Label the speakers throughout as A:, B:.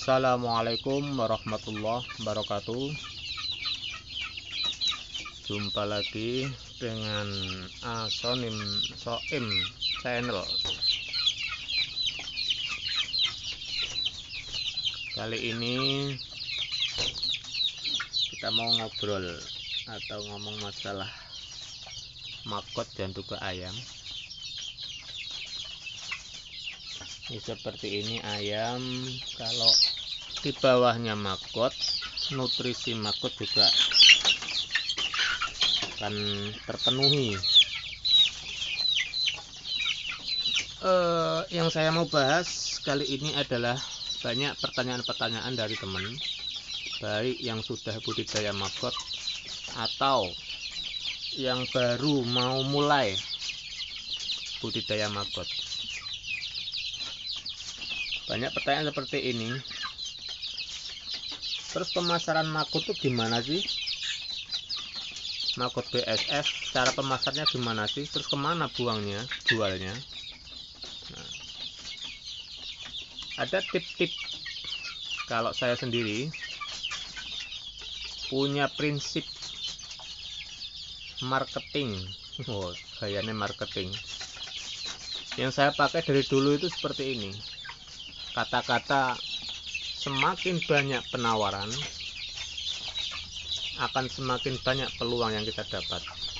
A: Assalamualaikum warahmatullahi wabarakatuh. Jumpa lagi dengan Sonim Soim channel. Kali ini kita mau ngobrol atau ngomong masalah maggot dan juga ayam. Ini seperti ini ayam, kalau di bawahnya maggot, nutrisi maggot juga akan terpenuhi. Yang saya mau bahas kali ini adalah banyak pertanyaan-pertanyaan dari teman, baik yang sudah budidaya maggot atau yang baru mau mulai budidaya maggot. Banyak pertanyaan seperti ini. Terus pemasaran maggot itu gimana sih? Maggot BSF, cara pemasarnya gimana sih? Terus kemana buangnya, jualnya? Nah, ada tip-tip. Kalau saya sendiri punya prinsip marketing. Gayanya marketing. Yang saya pakai dari dulu itu seperti ini. Kata-kata semakin banyak penawaran, akan semakin banyak peluang yang kita dapat.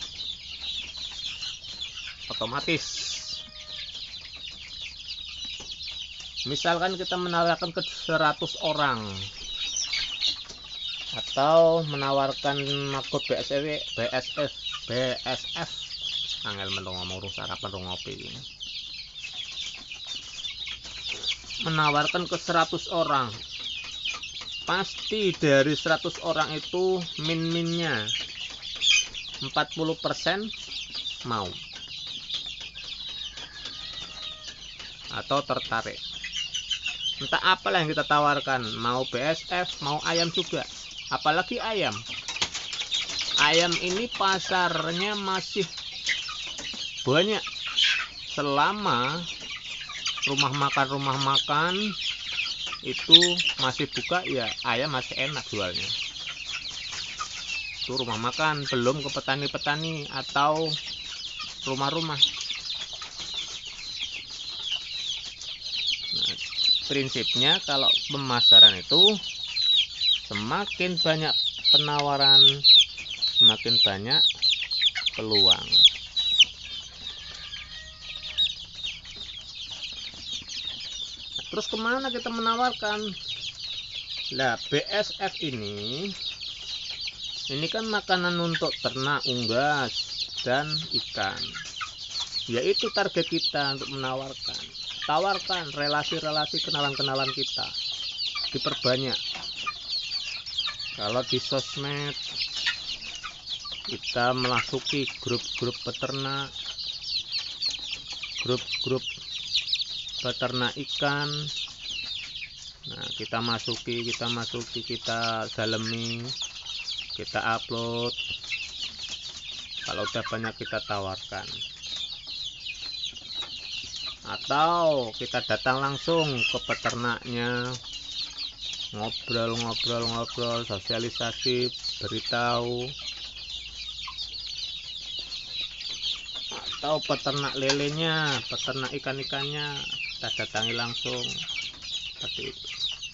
A: Otomatis. Misalkan kita menawarkan ke 100 orang atau menawarkan maggot BSF angel menung ngomong sarapan rung ngopi ini. Menawarkan ke 100 orang, pasti dari 100 orang itu min-minnya 40% mau atau tertarik. Entah apalah yang kita tawarkan, mau BSF, mau ayam juga. Apalagi ayam. Ayam ini pasarnya masih banyak. Selama rumah makan itu masih buka, ya ayam masih enak jualnya. Itu rumah makan, belum ke petani-petani atau rumah-rumah. Nah, prinsipnya kalau pemasaran itu semakin banyak penawaran, semakin banyak peluang. Terus kemana kita menawarkan? Nah, BSF ini kan makanan untuk ternak, unggas, dan ikan. Yaitu target kita untuk menawarkan. Tawarkan relasi-relasi kenalan-kenalan kita. Diperbanyak. Kalau di sosmed, kita memasuki grup-grup peternak, grup-grup peternak ikan. Nah, kita masuki, kita dalemi, kita upload. Kalau udah banyak kita tawarkan. Atau kita datang langsung ke peternaknya, ngobrol, sosialisasi, beritahu. Atau peternak lelenya, peternak ikan-ikannya, kita datangi langsung. Seperti itu.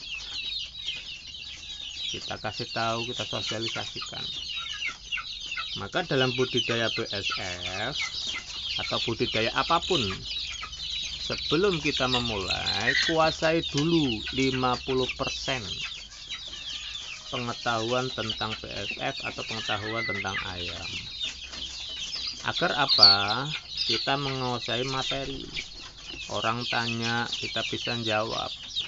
A: Kita kasih tahu, kita sosialisasikan. Maka dalam budidaya BSF atau budidaya apapun, sebelum kita memulai, kuasai dulu 50% pengetahuan tentang BSF atau pengetahuan tentang ayam. Agar apa? Kita menguasai materi. Orang tanya, kita bisa jawab.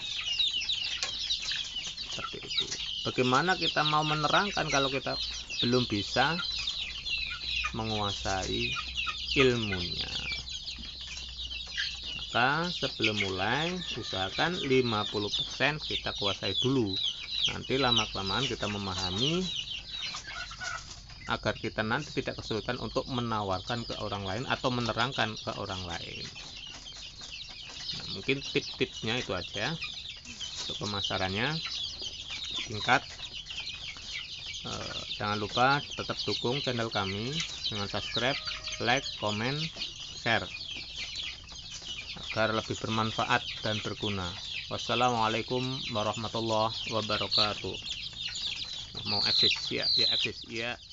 A: Seperti itu. Bagaimana kita mau menerangkan kalau kita belum bisa menguasai ilmunya? Maka sebelum mulai, usahakan 50% kita kuasai dulu. Nanti lama-kelamaan kita memahami, agar kita nanti tidak kesulitan untuk menawarkan ke orang lain atau menerangkan ke orang lain. Nah, mungkin tip-tipsnya itu aja. untuk pemasarannya singkat. Jangan lupa tetap dukung channel kami dengan subscribe, like, komen, share agar lebih bermanfaat dan berguna. Wassalamualaikum warahmatullahi wabarakatuh. Mau eksis ya, eksis ya.